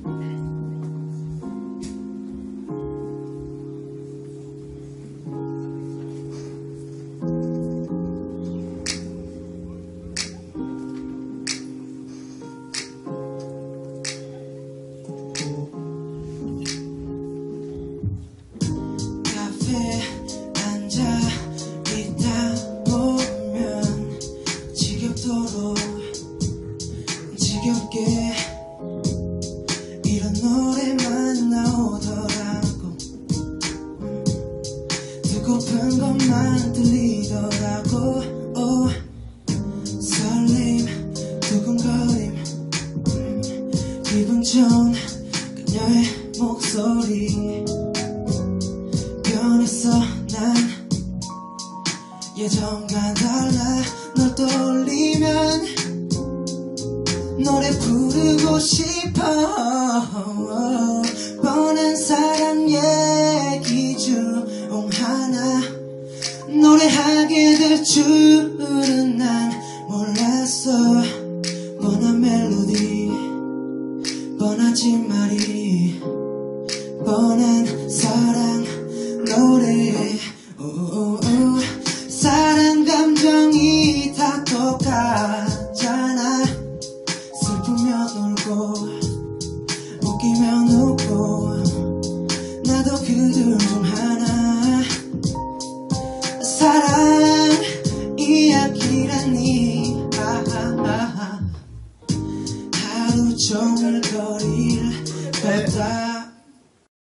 앉아 있다 보면 지겹도록 지겹게 이런 노래만 나오더라고. 듣고픈 것만 들리더라고. 설렘 두근거림 기분 좋은 그녀의 목소리 변했어 난 예전과 달라. 널 떠올리면 노래 부르고 싶어. 뻔한 사랑 얘기 중 하나 노래하게 될 줄은 난 몰랐어. 뻔한 멜로디 뻔하지 말이 뻔한